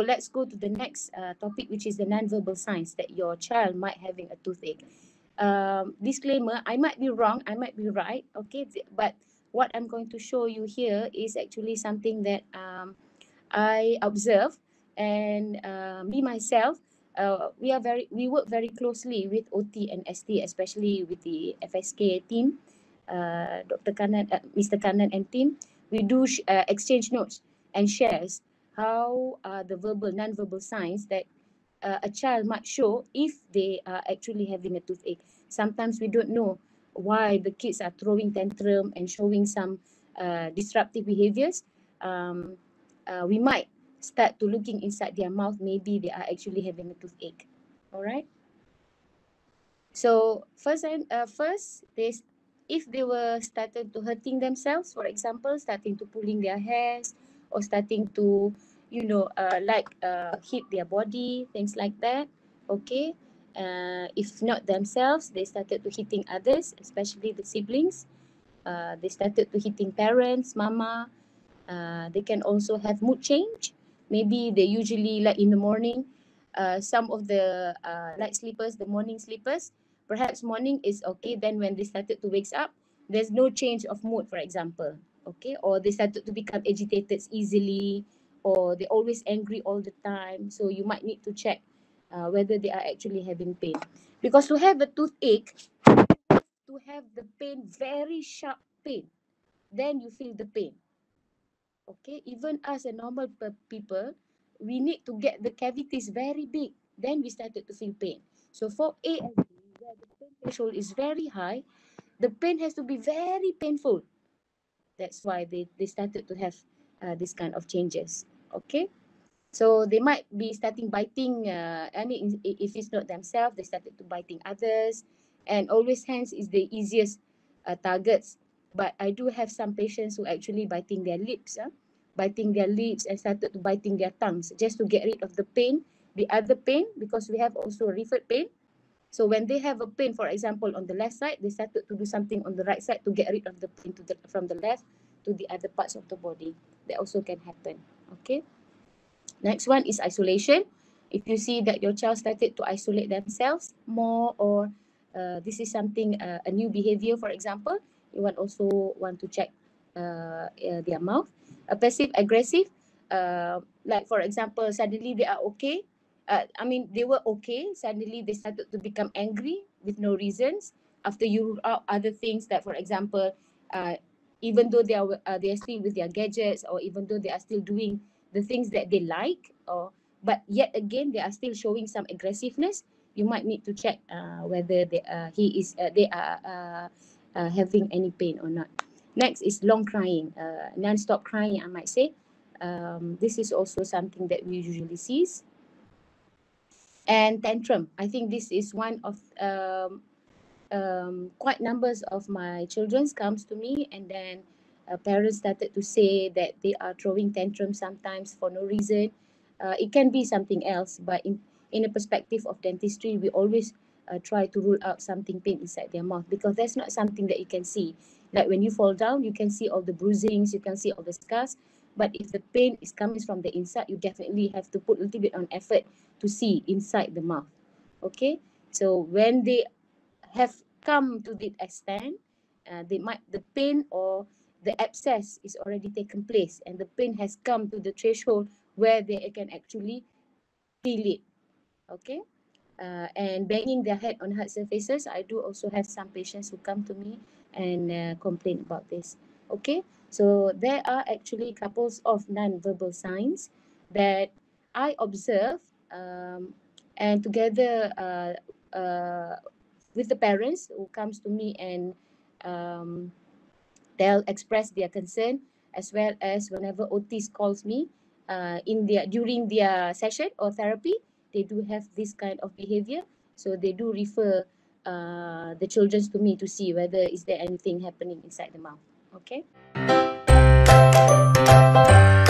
So let's go to the next topic, which is the non-verbal signs that your child might having a toothache. Disclaimer, I might be wrong, I might be right, okay? But what I'm going to show you here is actually something that I observe, and me myself, we work very closely with OT and ST, especially with the FSK team, Dr. Kanan, Mr. Kanan and team. We do exchange notes and shares how the verbal, non-verbal signs that a child might show if they are actually having a toothache. Sometimes we don't know why the kids are throwing tantrum and showing some disruptive behaviors. We might start to looking inside their mouth. Maybe they are actually having a toothache. All right. So first, if they were started to hurting themselves, for example, starting to pulling their hairs or starting to, hit their body, things like that. Okay. If not themselves, they started to hitting others, especially the siblings. They started to hitting parents, mama. They can also have mood change. Maybe they usually, like in the morning, some of the light sleepers, the morning sleepers, perhaps morning is okay. Then when they started to wake up, there's no change of mood, for example. Okay, or they started to become agitated easily, or they're always angry all the time. So you might need to check whether they are actually having pain. Because to have a toothache, to have the pain, very sharp pain, then you feel the pain. Okay, even us a normal people, we need to get the cavities very big. Then we started to feel pain. So for ASD, where the pain threshold is very high, the pain has to be very painful. That's why they started to have this kind of changes. Okay, so they might be starting biting. If it's not themselves, they started to biting others, and always hands is the easiest targets. But I do have some patients who actually biting their lips, biting their lips and started to biting their tongues just to get rid of the pain, the other pain, because we have also referred pain. So when they have a pain, for example, on the left side, they started to do something on the right side to get rid of the pain from the left to the other parts of the body. That also can happen. Okay. Next one is isolation. If you see that your child started to isolate themselves more, or this is something, a new behavior, for example, you also want to check their mouth. A passive aggressive, like for example, suddenly they are okay. They were okay. Suddenly they started to become angry with no reasons. After you rule out other things, that for example, even though they are still with their gadgets, or even though they are still doing the things that they like, but yet again they are still showing some aggressiveness, you might need to check whether they are having any pain or not. Next is long crying, non-stop crying, I might say. This is also something that we usually see. And tantrum, I think this is one of quite numbers of my children comes to me, and then parents started to say that they are throwing tantrums sometimes for no reason. It can be something else, but in a perspective of dentistry, we always try to rule out something pain inside their mouth, because that's not something that you can see. Like when you fall down, you can see all the bruisings, you can see all the scars. But if the pain is coming from the inside, you definitely have to put a little bit on effort to see inside the mouth. Okay, so when they have come to the extent, the pain or the abscess is already taken place, and the pain has come to the threshold where they can actually feel it. Okay, and banging their head on hard surfaces. I do also have some patients who come to me and complain about this. Okay, so there are actually couples of non-verbal signs that I observe, and together with the parents who comes to me and they'll express their concern, as well as whenever OTs calls me during their session or therapy, they do have this kind of behavior. So they do refer the children to me to see whether is there anything happening inside the mouth. Okay.